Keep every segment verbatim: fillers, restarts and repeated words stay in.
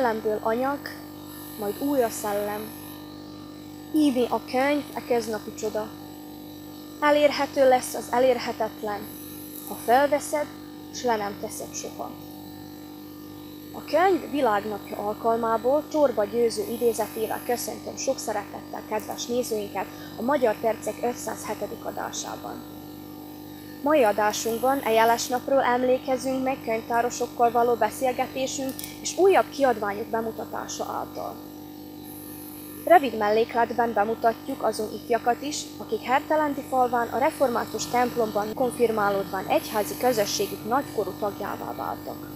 szellemből anyag, majd új a szellem. Íme a könyv, a köznapi csoda. Elérhető lesz az elérhetetlen, ha felveszed, s le nem teszed soha. A könyv világnapja alkalmából Csorba Győző idézetével köszöntöm sok szeretettel kedves nézőinket a Magyar Percek ötszázhetedik adásában. Mai adásunkban e jeles napról emlékezünk meg könyvtárosokkal való beszélgetésünk és újabb kiadványok bemutatása által. Rövid mellékletben bemutatjuk azon ifjakat is, akik Hertelendi falván a református templomban konfirmálódván egyházi közösségük nagykorú tagjává váltak.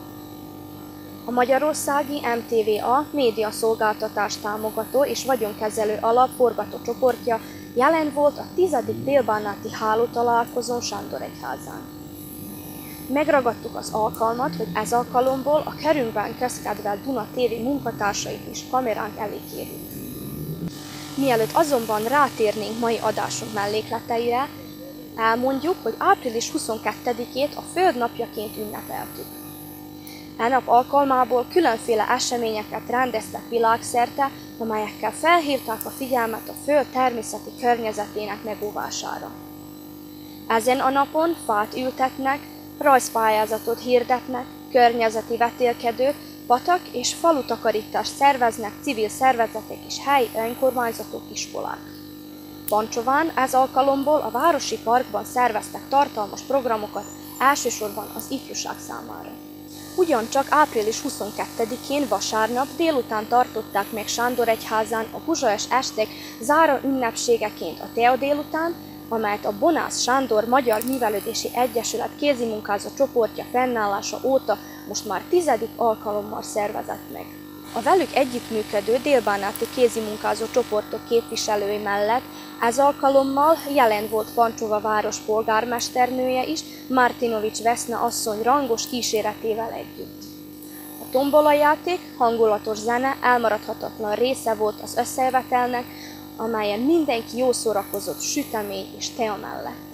A Magyarországi em té vé á médiaszolgáltatás támogató és vagyonkezelő alap forgató csoportja jelen volt a tizedik délbánáti hálótalálkozón Sándoregyházán. Megragadtuk az alkalmat, hogy ez alkalomból a körünkben közkedvelt Duna té vé munkatársait is kameránk elé kérjük. Mielőtt azonban rátérnénk mai adásunk mellékleteire, elmondjuk, hogy április huszonkettedikét a Föld napjaként ünnepeltük. E nap alkalmából különféle eseményeket rendeztek világszerte, amelyekkel felhívták a figyelmet a Föld természeti környezetének megóvására. Ezen a napon fát ültetnek, rajzpályázatot hirdetnek, környezeti vetélkedőt, patak és falutakarítást szerveznek civil szervezetek és helyi önkormányzatok, iskolák. Pancsován ez alkalomból a Városi Parkban szerveztek tartalmas programokat, elsősorban az ifjúság számára. Ugyancsak április huszonkettedikén vasárnap délután tartották meg Sándoregyházán a Puzsajos esték záró ünnepségeként a Tea délután, amelyet a Bonász Sándor Magyar Művelődési Egyesület kézimunkázó csoportja fennállása óta most már tizedik alkalommal szervezett meg. A velük együttműködő délbánáti kézimunkázó csoportok képviselői mellett ez alkalommal jelen volt Pancsova város polgármesternője is, Martinovics Veszna asszony rangos kíséretével együtt. A tombolajáték, hangulatos zene elmaradhatatlan része volt az összejövetelnek, amelyen mindenki jól szórakozott sütemény és tea mellett.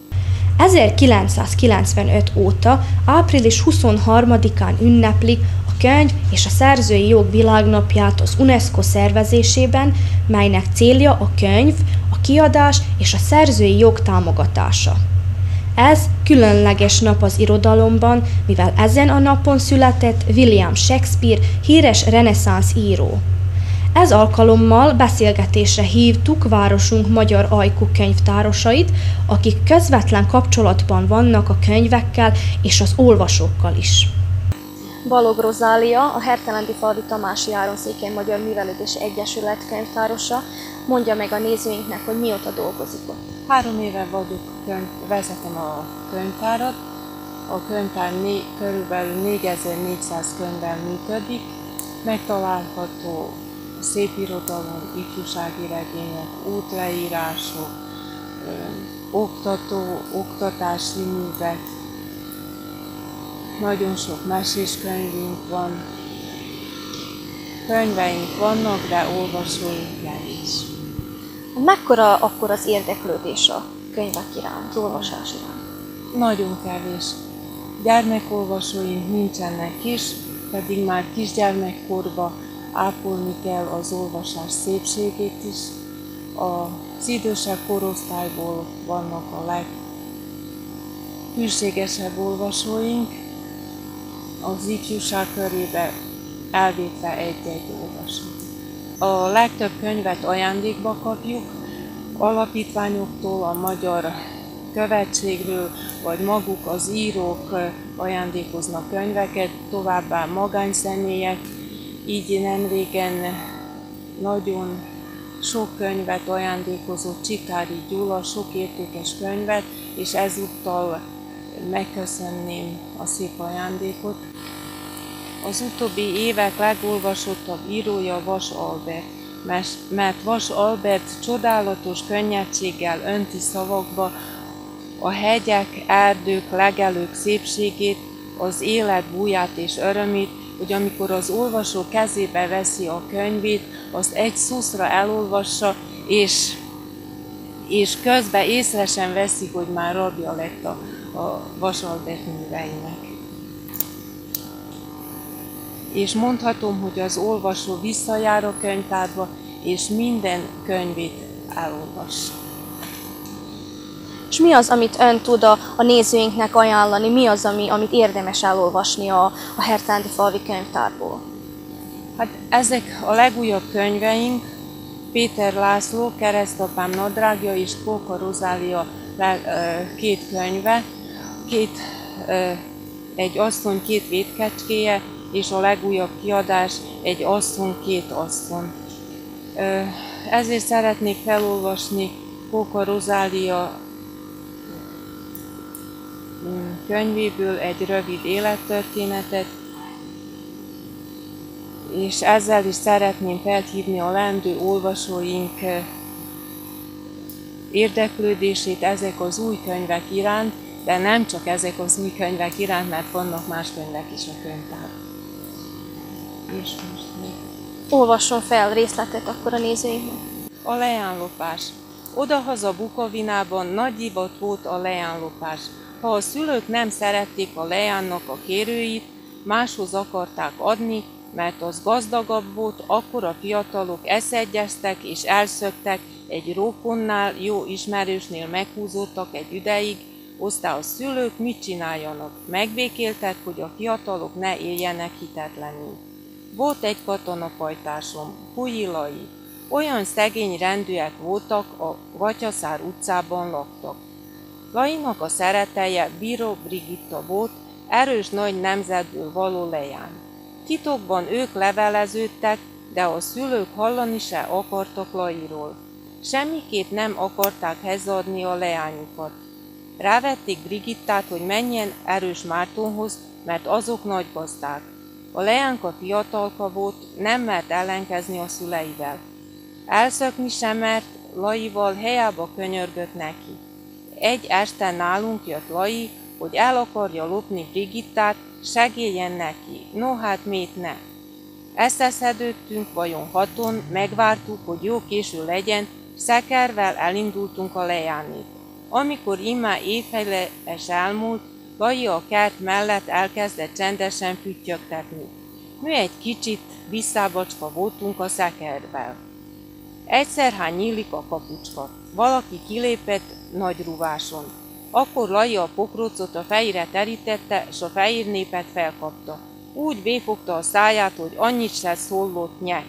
ezerkilencszázkilencvenöt óta április huszonharmadikán ünneplik a könyv és a szerzői jog világnapját az UNESCO szervezésében, melynek célja a könyv, a kiadás és a szerzői jog támogatása. Ez különleges nap az irodalomban, mivel ezen a napon született William Shakespeare, híres reneszánsz író. Ez alkalommal beszélgetésre hívtuk városunk magyar ajkú könyvtárosait, akik közvetlen kapcsolatban vannak a könyvekkel és az olvasókkal is. Balog Rozália, a Hertelendi-falvi Tamási Áronszékely Magyar Művelődési Egyesület könyvtárosa mondja meg a nézőinknek, hogy mióta dolgozik ott. Három éve vagyok, könyv, vezetem a könyvtárat. A könyvtár né, körülbelül négyezer-négyszáz könyvvel működik, megtalálható szép irodalom, ifjúsági regények, útleírások, ö, oktató, oktatási művek, nagyon sok mesés könyvünk van, könyveink vannak, de olvasóink kevés. Mekkora akkor az érdeklődés a könyvek iránt, az olvasás iránt? Nagyon kevés. Gyermekolvasóink nincsenek is, pedig már kisgyermekkorban ápolni kell az olvasás szépségét is. Az idősebb korosztályból vannak a leghűségesebb olvasóink, az ifjúság körébe elvétve egy-egy olvasó. A legtöbb könyvet ajándékba kapjuk, alapítványoktól, a Magyar Követségről, vagy maguk az írók ajándékoznak könyveket, továbbá magánszemélyek. Így nemrégen nagyon sok könyvet ajándékozott Csikári Gyula, sok értékes könyvet, és ezúttal megköszönném a szép ajándékot. Az utóbbi évek legolvasottabb írója Vas Albert, mert Vas Albert csodálatos könnyedséggel önti szavakba a hegyek, erdők, legelők szépségét, az élet búját és örömét, hogy amikor az olvasó kezébe veszi a könyvét, azt egy szuszra elolvassa, és, és közben észre sem veszi, hogy már rabja lett a, a Vas Albert műveinek. és mondhatom, hogy az olvasó visszajár a könyvtárba, és minden könyvét elolvassa. És mi az, amit ön tud a, a nézőinknek ajánlani? Mi az, ami, amit érdemes elolvasni a, a Hertádi falvi könyvtárból? Hát ezek a legújabb könyveink, Péter László, Keresztapám nadrágja és Kóka Rozália két könyve, két, egy asszony két vétkecskéje, és a legújabb kiadás egy asszony két asszony. Ezért szeretnék felolvasni Kóka Rozália könyvéből egy rövid élettörténetet, és ezzel is szeretném felhívni a leendő olvasóink érdeklődését ezek az új könyvek iránt, de nem csak ezek az új könyvek iránt, mert vannak más könyvek is a könyvtárban. És most még. Olvasson fel részletet akkor a nézőinknek. A leánlopás. Odahaza Bukovinában nagy divat volt a leánlopás. Ha a szülők nem szerették a leánnak a kérőit, máshoz akarták adni, mert az gazdagabb volt, akkor a fiatalok eszegyeztek és elszöktek, egy rokonnál, jó ismerősnél meghúzódtak egy ideig, aztán a szülők mit csináljanak? Megbékéltek, hogy a fiatalok ne éljenek hitetlenül. Volt egy katonapajtásom, Pulyi Lai. Olyan szegény rendűek voltak, a Vatyaszár utcában laktak. Lainak a szeretelje Bíró Brigitta volt, erős nagy nemzetből való leány. Titokban ők leveleződtek, de a szülők hallani se akartak Lairól. Semmiképp nem akarták hezadni a leányukat. Rávették Brigittát, hogy menjen erős Mártonhoz, mert azok nagy gazdák. A leánka fiatalka volt, nem mert ellenkezni a szüleivel. Elszökni sem mert, Laival helyába könyörgött neki. Egy este nálunk jött Lai, hogy el akarja lopni Brigittát, segéljen neki, no hát miért ne. Eszeszedődtünk vajon haton, megvártuk, hogy jó késő legyen, szekervel elindultunk a lejánét. Amikor immár éjfeles elmúlt, Lai a kert mellett elkezdett csendesen füttyögtetni. Mi egy kicsit visszábacska voltunk a szekervel. Egyszer hát nyílik a kapucska. Valaki kilépett nagy ruváson. Akkor Lai a pokrócot a fejére terítette, s a fehér népet felkapta. Úgy béfogta a száját, hogy annyit se szólott nyek.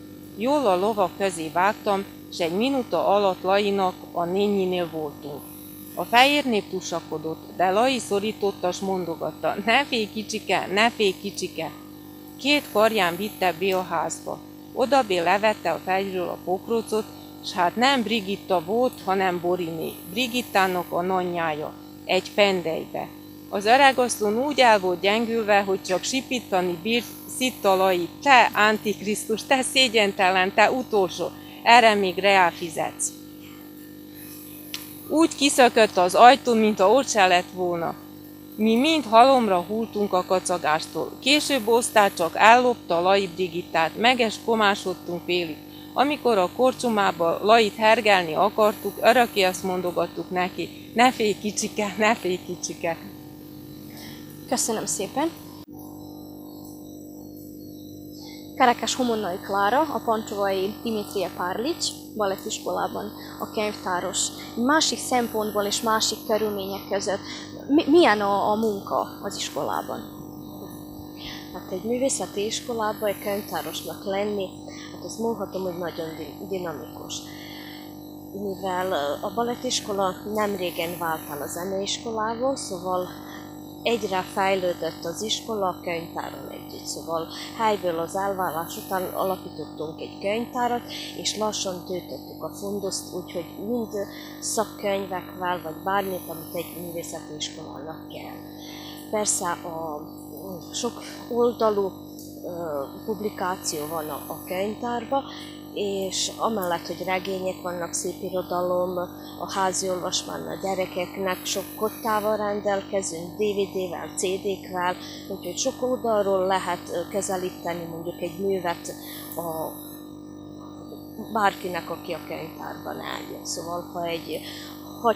Jól a lovak közé vágtam, s egy minuta alatt Lainak a nényinél voltunk. A fehér nép tusakodott, de Lai szorította, s mondogatta, ne félj kicsike, ne félj kicsike. Két karján vitte be a házba. Odabé levette a fejről a pokrócot, s hát nem Brigitta volt, hanem Boriné, Brigittának a nagynyája, egy pendelybe. Az öregasszony úgy el volt gyengülve, hogy csak sipítani bírt, szitta Lai, te antikrisztus, te szégyentelen, te utolsó, erre még reál fizetsz. Úgy kiszökött az ajtón, mint a ott se lett volna. Mi mind halomra hultunk a kacagástól. Később osztál csak ellopta Lai Brigittát, megeskomásodtunk félig. Amikor a korcsomába Lait hergelni akartuk, örökké azt mondogattuk neki, ne félj kicsike, ne félj kicsike. Köszönöm szépen. Kerekes Homonnai Klára, a pancsovai Dimitrije Párlics balettiskolában a könyvtáros. Másik szempontból és másik körülmények között mi, milyen a, a munka az iskolában? Hát egy művészeti iskolában egy könyvtárosnak lenni, hát azt mondhatom, hogy nagyon dinamikus. Mivel a balettiskola nem régen vált el a zeneiskolából, szóval egyre fejlődött az iskola a könyvtáron együtt. Szóval helyből az elvállás után alapítottunk egy könyvtárat, és lassan töltöttük a funduszt, úgyhogy mind szakkönyvekvel, vagy bármit, amit egy művészeti iskolának kell. Persze a sok oldalú publikáció van a, a könyvtárban, és amellett, hogy regények vannak, szép irodalom, a házi olvasmány a gyerekeknek, sok kottával rendelkezünk, dé vé dé-vel, cé dé-kvel, úgyhogy sok oldalról lehet közelíteni mondjuk egy művet a bárkinek, aki a könyvtárban eljön. Szóval, ha egy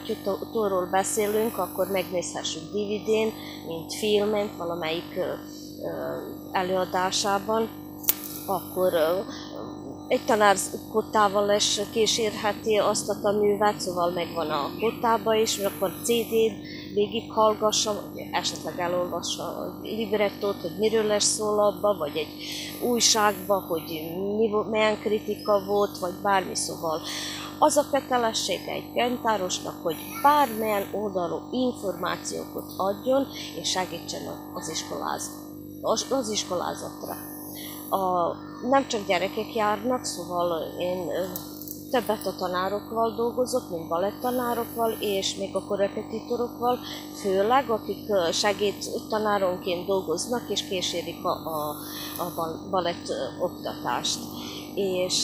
hattyútól beszélünk, akkor megnézhessük dé vé dén, mint filmet, valamelyik előadásában, akkor egy tanár kottával is kísérheti azt a tanművet, szóval megvan a kottába is, és akkor cé dén végighallgassa, vagy esetleg elolvassa a librettót, hogy miről lesz szól abba, vagy egy újságba, hogy mi, milyen kritika volt, vagy bármi, szóval az a kötelessége egy könyvtárosnak, hogy bármilyen oldalú információkat adjon, és segítsen az, iskoláz, az, az iskolázatra. A, nem csak gyerekek járnak, szóval én többet a tanárokkal dolgozok, mint baletttanárokkal, és még a korrepetitorokkal, főleg, akik segédtanáronként dolgoznak, és kísérik a, a, a balett oktatást. És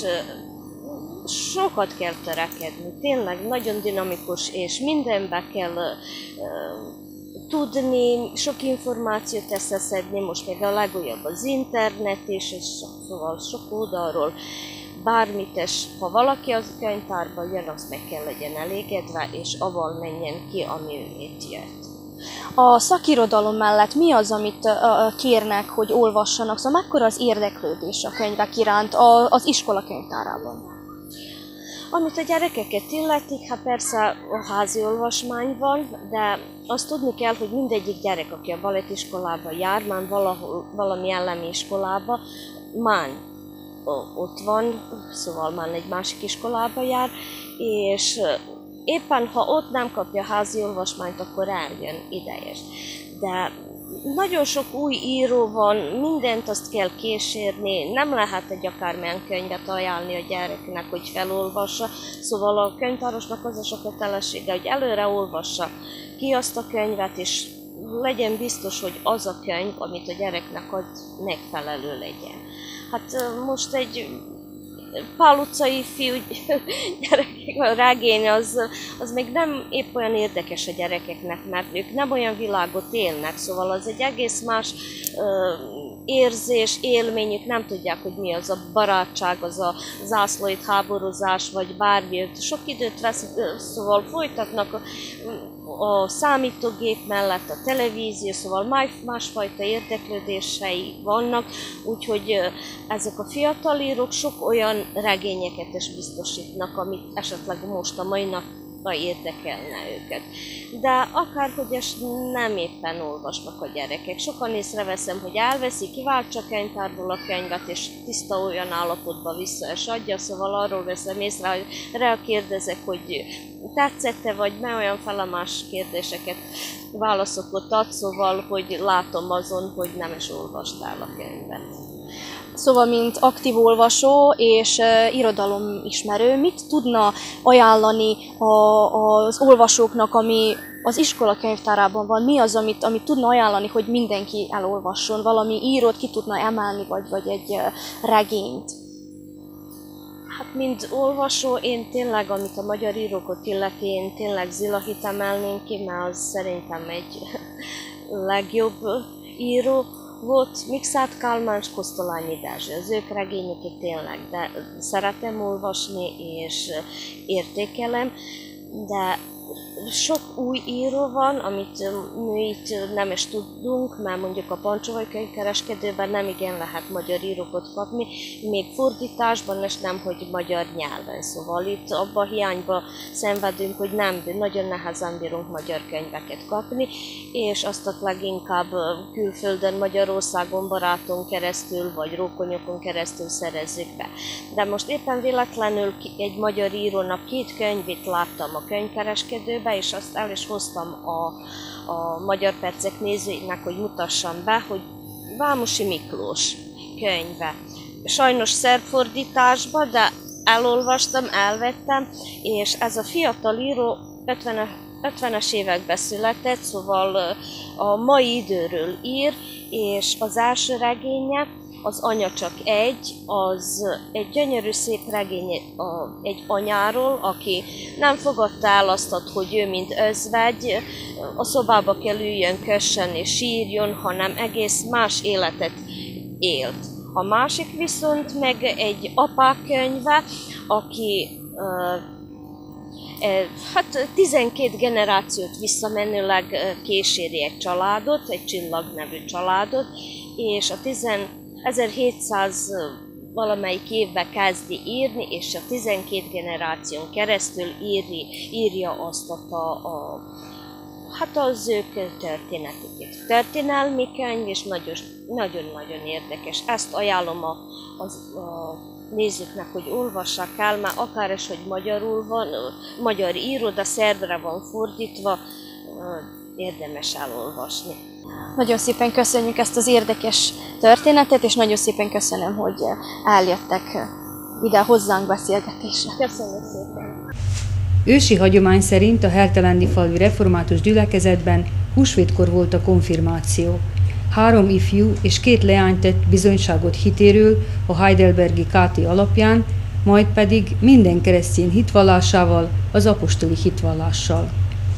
sokat kell törekedni, tényleg nagyon dinamikus, és mindenbe kell uh, tudni, sok információt összeszedni, most még a legújabb az internet, és, és szóval sok oldalról bármit, és ha valaki az könyvtárba jön, az meg kell legyen elégedve, és avval menjen ki, ami itt jött. A szakirodalom mellett mi az, amit uh, kérnek, hogy olvassanak? Szóval mekkora az érdeklődés a könyvek iránt az iskola könyvtárában? Amit a gyerekeket illeti, hát persze a házi olvasmány van, de azt tudni kell, hogy mindegyik gyerek, aki a balettiskolába jár, már valahol, valami elemi iskolába, már ott van, szóval már egy másik iskolába jár, és éppen ha ott nem kapja házi olvasmányt, akkor eljön idejes. De nagyon sok új író van, mindent azt kell kísérni, nem lehet egy akármilyen könyvet ajánlni a gyereknek, hogy felolvassa, szóval a könyvtárosnak az a sok kötelessége, hogy előre olvassa ki azt a könyvet, és legyen biztos, hogy az a könyv, amit a gyereknek ad, megfelelő legyen. Hát most egy Pál utcai fiú gyerek, a regény, az, az még nem épp olyan érdekes a gyerekeknek, mert ők nem olyan világot élnek, szóval az egy egész más uh, érzés, élmény, ők nem tudják, hogy mi az a barátság, az a zászlóit háborúzás, vagy bármi. Sok időt vesz, szóval folytatnak a, a számítógép mellett a televízió, szóval más, másfajta érdeklődései vannak, úgyhogy ezek a fiatal írók sok olyan regényeket is biztosítnak, amit esetleg most a mai napra érdekelne őket. De akárhogy is nem éppen olvasnak a gyerekek. Sokan észreveszem, hogy elveszi, kiváltsa a könyvtárból a könyvet, és tiszta olyan állapotba vissza és adja, szóval arról veszem észre, hogy rá kérdezek, hogy tetszette, vagy ne olyan felemás kérdéseket, válaszokat ad, szóval, hogy látom azon, hogy nem is olvastál a könyvet. Szóval, mint aktív olvasó és uh, irodalomismerő, mit tudna ajánlani a, az olvasóknak, ami az iskola könyvtárában van? Mi az, amit, amit tudna ajánlani, hogy mindenki elolvasson? Valami írót ki tudna emelni, vagy, vagy egy uh, regényt? Hát, mint olvasó, én tényleg, amit a magyar írókat illeti, én tényleg Zilahit emelném ki, mert az szerintem egy legjobb író volt. Mikszát Kálmán és Kosztolányi Dezső, az ők regényeket tényleg, de szeretem olvasni és értékelem, de sok új író van, amit mi itt nem is tudunk, mert mondjuk a Pancsovai könyvkereskedőben nem igen lehet magyar írókat kapni, még fordításban is nem, hogy magyar nyelven. Szóval itt abba a hiányba szenvedünk, hogy nem, nagyon nehezen bírunk magyar könyveket kapni, és azt leginkább külföldön, Magyarországon baráton keresztül, vagy rókonyokon keresztül szerezzük be. De most éppen véletlenül egy magyar írónak két könyvét láttam a könyvkereskedőben, és azt el is hoztam a, a Magyar Percek nézőinek, hogy mutassam be, hogy Vámosi Miklós könyve. Sajnos szerb fordításban, de elolvastam, elvettem, és ez a fiatal író ötvenes években született, szóval a mai időről ír, és az első regénye, az Anya csak egy, az egy gyönyörű szép regény egy anyáról, aki nem fogadta el azt, hogy ő mint özvegy a szobába kell üljön, kössön és sírjon, hanem egész más életet élt. A másik viszont meg egy apák könyve, aki uh, Hát tizenkét generációt visszamenőleg kíséri egy családot, egy Csillag nevű családot, és a ezerhétszáz valamelyik évben kezdi írni, és a tizenkét generáción keresztül írni, írja azt a, a, hát az ők történetét. Történelmi könyv, és nagyon-nagyon érdekes. Ezt ajánlom a, a, a nézőknek, hogy olvassák el, mert akár is, hogy magyarul van, magyar író, de szervre van fordítva, érdemes elolvasni. Nagyon szépen köszönjük ezt az érdekes történetet, és nagyon szépen köszönöm, hogy eljöttek ide hozzánk beszélgetésre. Köszönjük szépen! Ősi hagyomány szerint a Hertelendi falvi református gyülekezetben húsvétkor volt a konfirmáció. Három ifjú és két leány tett bizonyságot hitéről a heidelbergi ká té alapján, majd pedig minden keresztény hitvallásával, az apostoli hitvallással.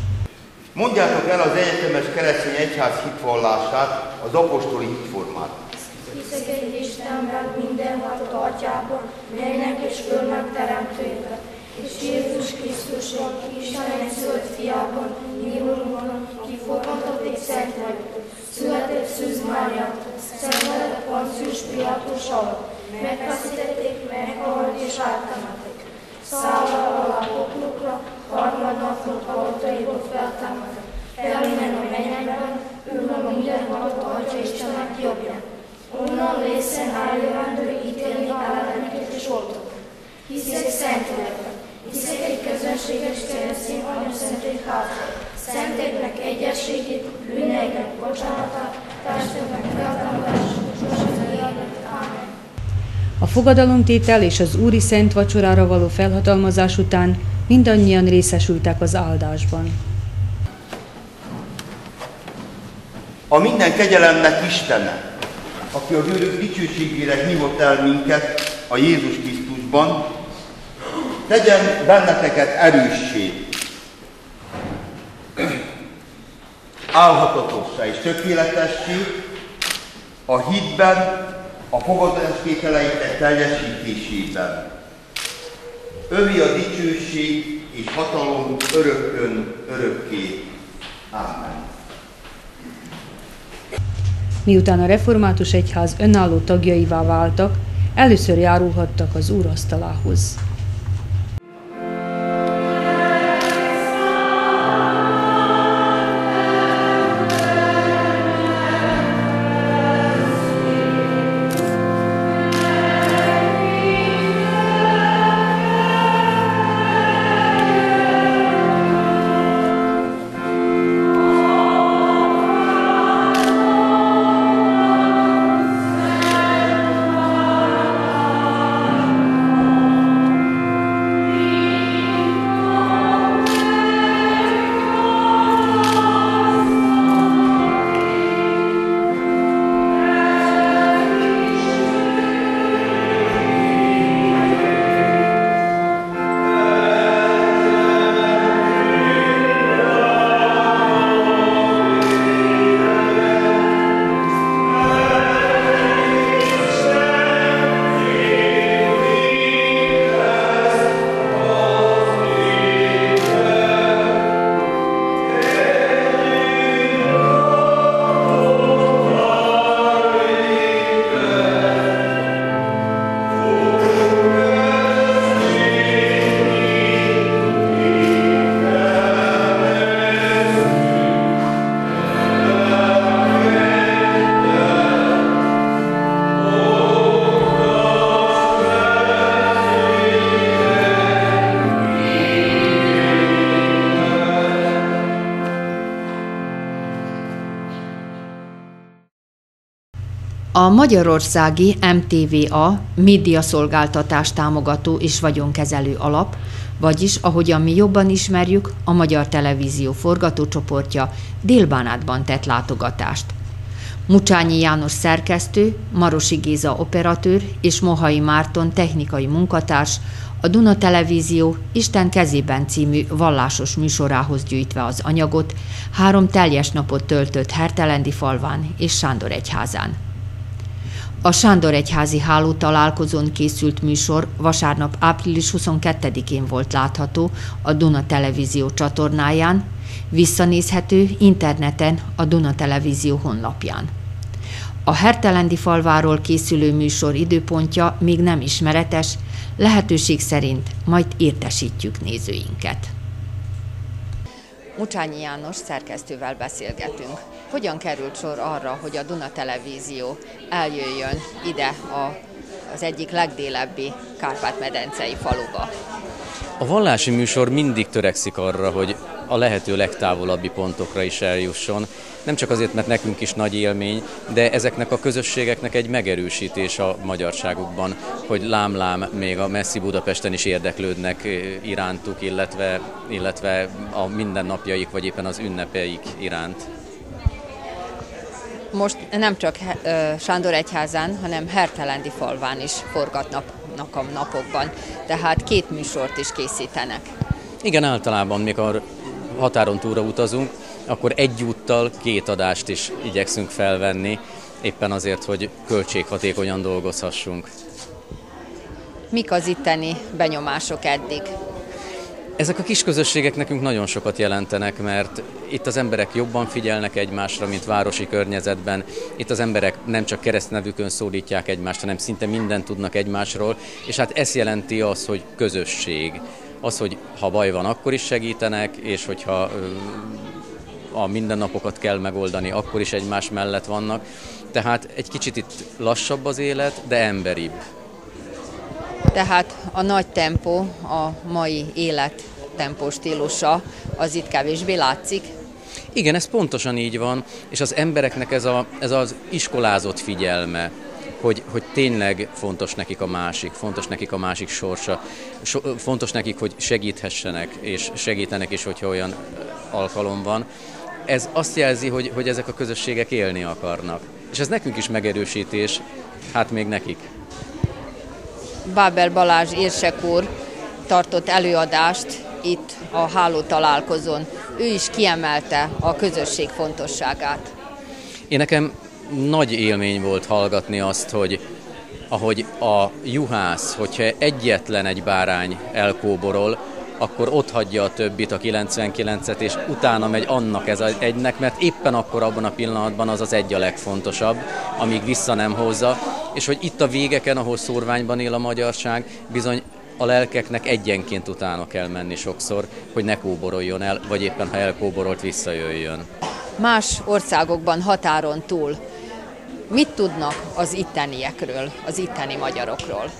Mondjátok el az egyetemes keresztény egyház hitvallását, az apostoli hitformát. Hiszek egy Istenben, mindenható Atyában, mennek és földnek teremtőjében, és Jézus Krisztusban, Isten egyszülött fiában, mi Urunkban, ki fogantott és szent vagyok, született Szűz Máriától, szenvedett Poncius Pilátus alatt, megfeszítették, meghalt és áttemették. Szállal alá poklokra, harmadnapon halottaiból feltámadtak. Felmen a mennyekben, ül a mindenható Atya Istennek jobbján. Onnan lészen eljövendő ítélni elleneket és oltok. Hiszek Szentlélekben, hiszek egy közönséges keresztény anyaszent egyházat, szenteknek egyességét, bűneinek bocsánatát, testeknek feltámadását, sosem élnek. Ámen. A fogadalomtétel és az úri szent vacsorára való felhatalmazás után mindannyian részesültek az áldásban. A minden kegyelemnek Istene, aki az ő dicsőségére hívott el minket a Jézus Krisztusban, tegyen benneteket erőssé, állhatatossá és tökéletessé a hitben, a fogadalomtételeitek teljesítésében. Övi a dicsőség és hatalom örökkön örökké. Ámen. Miután a református egyház önálló tagjaivá váltak, először járulhattak az Úr asztalához. A magyarországi em té vé á médiaszolgáltatás támogató és vagyonkezelő alap, vagyis ahogyan mi jobban ismerjük, a Magyar Televízió forgatócsoportja Dél-Bánátban tett látogatást. Mucsányi János szerkesztő, Marosi Géza operatőr és Mohai Márton technikai munkatárs a Duna Televízió Isten kezében című vallásos műsorához gyűjtve az anyagot három teljes napot töltött Hertelendi falván és Sándoregyházán. A Sándoregyházi Háló találkozón készült műsor vasárnap április huszonkettedikén volt látható a Duna Televízió csatornáján, visszanézhető interneten a Duna Televízió honlapján. A Hertelendi falváról készülő műsor időpontja még nem ismeretes, lehetőség szerint majd értesítjük nézőinket. Mucsányi János szerkesztővel beszélgetünk. Hogyan került sor arra, hogy a Duna Televízió eljöjjön ide a, az egyik legdélebbi Kárpát-medencei faluba? A vallási műsor mindig törekszik arra, hogy a lehető legtávolabbi pontokra is eljusson. Nem csak azért, mert nekünk is nagy élmény, de ezeknek a közösségeknek egy megerősítés a magyarságukban, hogy lám-lám még a messzi Budapesten is érdeklődnek irántuk, illetve, illetve a mindennapjaik, vagy éppen az ünnepeik iránt. Most nem csak Sándoregyházán, hanem Hertelendi falván is forgatnak a napokban, tehát két műsort is készítenek. Igen, általában, mikor határon túlra utazunk, akkor egyúttal két adást is igyekszünk felvenni, éppen azért, hogy költséghatékonyan dolgozhassunk. Mik az itteni benyomások eddig? Ezek a kis közösségek nekünk nagyon sokat jelentenek, mert itt az emberek jobban figyelnek egymásra, mint városi környezetben. Itt az emberek nem csak keresztnevükön szólítják egymást, hanem szinte mindent tudnak egymásról, és hát ez jelenti az, hogy közösség. Az, hogy ha baj van, akkor is segítenek, és hogyha a mindennapokat kell megoldani, akkor is egymás mellett vannak. Tehát egy kicsit itt lassabb az élet, de emberibb. Tehát a nagy tempó, a mai élet tempó stílusa, az itt kevésbé látszik? Igen, ez pontosan így van, és az embereknek ez, a, ez az iskolázott figyelme, hogy, hogy tényleg fontos nekik a másik, fontos nekik a másik sorsa, so, fontos nekik, hogy segíthessenek, és segítenek is, hogyha olyan alkalom van. Ez azt jelzi, hogy, hogy ezek a közösségek élni akarnak. És ez nekünk is megerősítés, hát még nekik. Bábel Balázs érsek úr tartott előadást itt a Háló találkozón. Ő is kiemelte a közösség fontosságát. Én nekem nagy élmény volt hallgatni azt, hogy ahogy a juhász, hogyha egyetlen egy bárány elkóborol, akkor ott hagyja a többit, a kilencvenkilencet, és utána megy annak ez az egynek, mert éppen akkor abban a pillanatban az az egy a legfontosabb, amíg vissza nem hozza, és hogy itt a végeken, ahol szórványban él a magyarság, bizony a lelkeknek egyenként utána kell menni sokszor, hogy ne kóboroljon el, vagy éppen ha elkóborolt, visszajöjjön. Más országokban határon túl mit tudnak az itteniekről, az itteni magyarokról?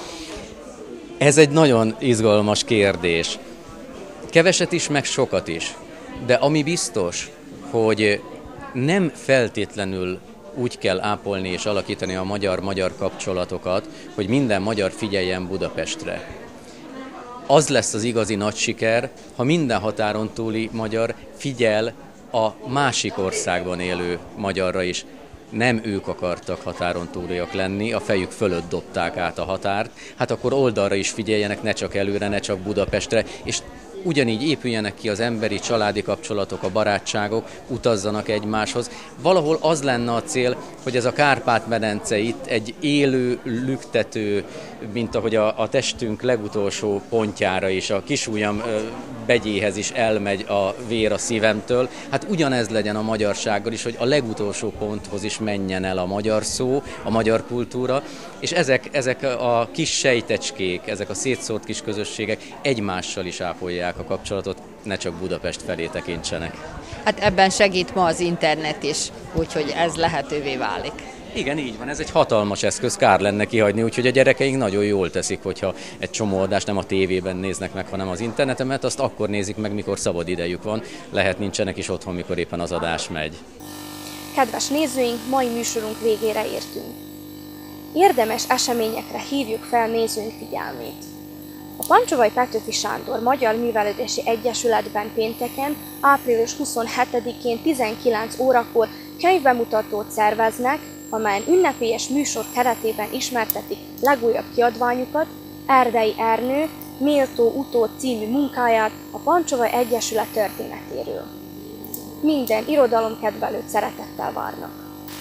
Ez egy nagyon izgalmas kérdés. Keveset is, meg sokat is. De ami biztos, hogy nem feltétlenül úgy kell ápolni és alakítani a magyar-magyar kapcsolatokat, hogy minden magyar figyeljen Budapestre. Az lesz az igazi nagy siker, ha minden határon túli magyar figyel a másik országban élő magyarra is. Nem ők akartak határon túliak lenni, a fejük fölött dobták át a határt, hát akkor oldalra is figyeljenek, ne csak előre, ne csak Budapestre, és ugyanígy épüljenek ki az emberi, családi kapcsolatok, a barátságok, utazzanak egymáshoz. Valahol az lenne a cél, hogy ez a Kárpát-medence itt egy élő, lüktető, mint ahogy a, a testünk legutolsó pontjára is, a kisujjam begyéhez is elmegy a vér a szívemtől. Hát ugyanez legyen a magyarsággal is, hogy a legutolsó ponthoz is menjen el a magyar szó, a magyar kultúra, és ezek, ezek a kis sejtecskék, ezek a szétszórt kis közösségek egymással is ápolják a kapcsolatot, ne csak Budapest felé tekintsenek. Hát ebben segít ma az internet is, úgyhogy ez lehetővé válik. Igen, így van, ez egy hatalmas eszköz, kár lenne kihagyni, úgyhogy a gyerekeink nagyon jól teszik, hogyha egy csomó adást nem a tévében néznek meg, hanem az interneten, mert azt akkor nézik meg, mikor szabad idejük van, lehet nincsenek is otthon, mikor éppen az adás megy. Kedves nézőink, mai műsorunk végére értünk. Érdemes eseményekre hívjuk fel nézőink figyelmét. A Pancsovaj Petőfi Sándor Magyar Művelődési Egyesületben pénteken, április huszonhetedikén tizenkilenc órakor könyvbemutatót szerveznek, amelyen ünnepélyes műsor keretében ismertetik legújabb kiadványukat, Erdei Ernő Méltó utód című munkáját a Pancsovaj Egyesület történetéről. Minden irodalomkedvelőt szeretettel várnak.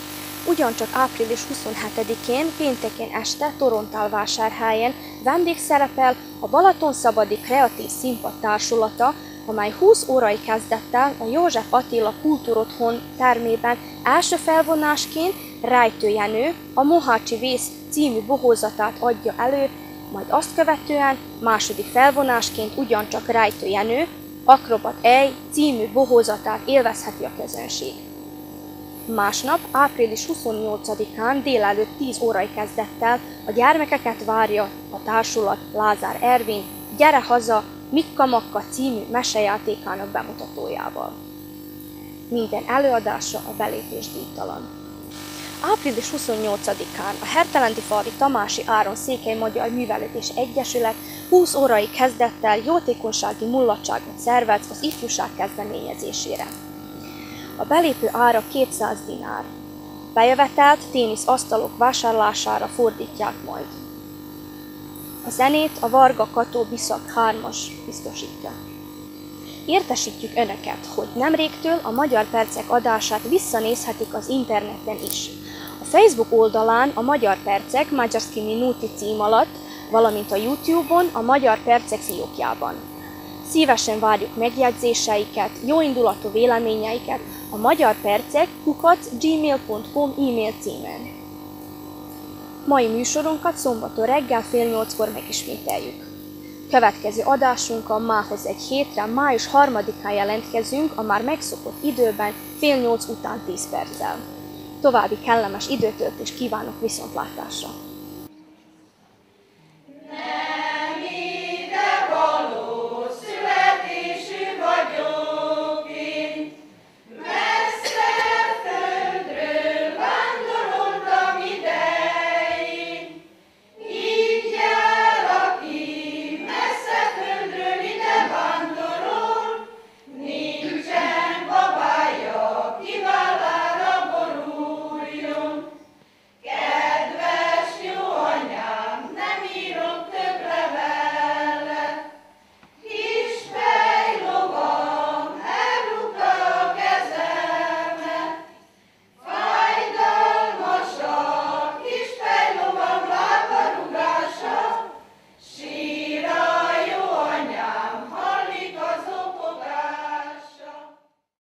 Ugyancsak április huszonhetedikén, pénteken este Torontál-vásárhelyen vendégszerepel a Balatonszabadi Kreatív Színpad Társulata, amely húsz órai kezdettel a József Attila Kultúrotthon termében első felvonásként Rejtő Jenő a Mohácsi Vész című bohózatát adja elő, majd azt követően második felvonásként ugyancsak Rejtő Jenő Akrobat Ej című bohózatát élvezheti a közönség. Másnap, április huszonnyolcadikán délelőtt tíz órai kezdettel a gyermekeket várja a társulat Lázár Ervin Gyere haza, Mikka Makka című mesejátékának bemutatójával. Minden előadásra a belépés díjtalan. április huszonnyolcadikán a Hertelendifalvi Tamási Áron Székely Magyar Művelődés Egyesület húsz órai kezdettel jótékonysági mulatságot szervez az ifjúság kezdeményezésére. A belépő ára kétszáz dinár. Bejövetelt ténisz asztalok vásárlására fordítják majd. A zenét a Varga Kató Biszak hármas biztosítja. Értesítjük Önöket, hogy nemrégtől a Magyar Percek adását visszanézhetik az interneten is. A Facebook oldalán a Magyar Percek Magyarski Minuti cím alatt, valamint a YouTube-on a Magyar Percek fiókjában. Szívesen várjuk megjegyzéseiket, jóindulatú véleményeiket a magyarpercek kukac gmail pont com e-mail címen. Mai műsorunkat szombaton reggel fél nyolckor megismételjük. Következő adásunkkal mához egy hétre, május harmadikán jelentkezünk a már megszokott időben fél nyolc után tíz perccel. További kellemes időtöltést kívánok viszontlátásra!